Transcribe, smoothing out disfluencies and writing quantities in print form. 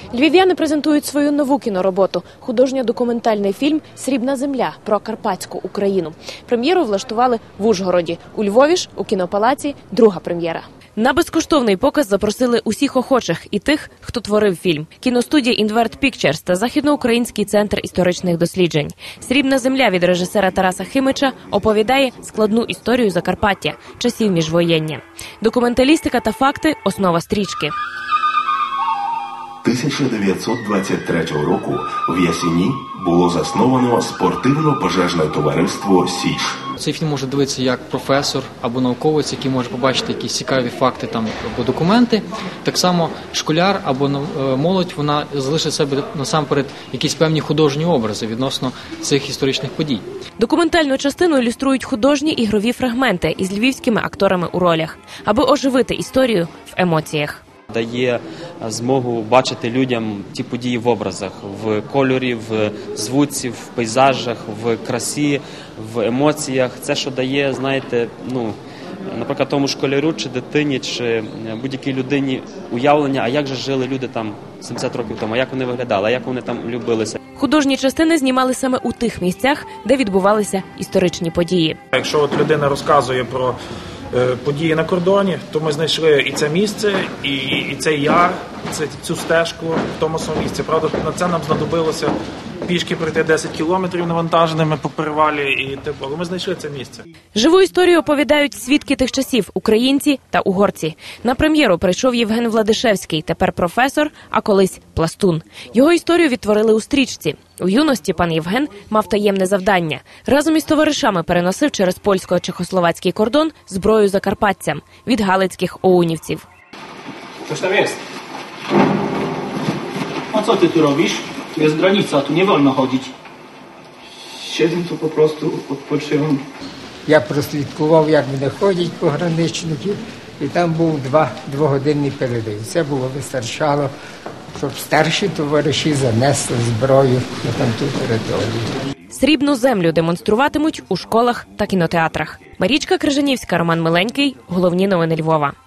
Львів'яни презентують свою нову кінороботу – художньо-документальний фільм «Срібна земля» про Карпатську Україну. Прем'єру влаштували в Ужгороді. У Львові ж, у кінопалаці, друга прем'єра. На безкоштовний показ запросили усіх охочих і тих, хто творив фільм. Кіностудія «Інверт Пікчерс» та Західноукраїнський центр історичних досліджень. «Срібна земля» від режисера Тараса Химича оповідає складну історію Закарпаття, часів міжвоєння. Документалістика та факти – основа стрічки. 1923 року в Ясіні було засновано спортивно-пожежне товариство «Січ». Цей фільм може дивитися як професор або науковець, який може побачити якісь цікаві факти там або документи. Так само школяр або молодь, вона залишить себе насамперед якісь певні художні образи відносно цих історичних подій. Документальну частину ілюструють художні ігрові фрагменти із львівськими акторами у ролях, аби оживити історію в емоціях. Дає змогу бачити людям ті події в образах, в кольорі, в звуці, в пейзажах, в красі, в емоціях. Це, що дає, знаєте, наприклад, тому школярю, чи дитині, чи будь-якій людині уявлення, а як же жили люди там 70 років тому, а як вони виглядали, а як вони там любилися. Художні частини знімали саме у тих місцях, де відбувалися історичні події. Якщо людина розказує про події на кордоні, то ми знайшли і це місце, і цей яр, цю стежку в тому самому місці. Правда, на це нам знадобилося пішки пройти 10 кілометрів навантаженими по перевалі, але ми знайшли це місце. Живу історію оповідають свідки тих часів – українці та угорці. На прем'єру прийшов Євген Владишевський, тепер професор, а колись пластун. Його історію відтворили у стрічці. У юності пан Євген мав таємне завдання. Разом із товаришами переносив через польсько-чехословацький кордон зброю закарпатцям від галицьких оунівців. Coś tam jest. A co ty tu robisz? Tu jest granica, tu nie wolno chodzić. Siedzę tu po prostu, odpoczywam. Я прослідкував, як вони ходять пограничники, і там був двогодинний перерив. Це було вистачало, щоб старші товариші занесли зброю на тамту територію. Срібну землю демонструватимуть у школах та кінотеатрах. Марічка Крижанівська, Роман Миленький. Головні новини Львова.